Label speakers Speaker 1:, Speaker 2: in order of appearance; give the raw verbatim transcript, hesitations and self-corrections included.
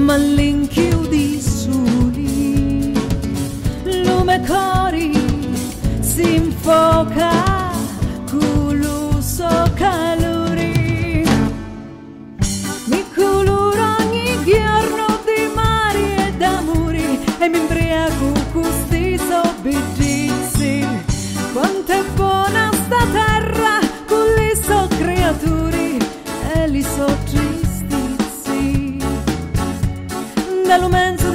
Speaker 1: ma l'inchiudi soli, lume cori si infoca con lo so calore, mi colora ogni giorno di mari e d'amori e mi imbriaco con questi sobbidizi. Quanto è buona sta terra con le so creature e li so tristizi. Dall'umenza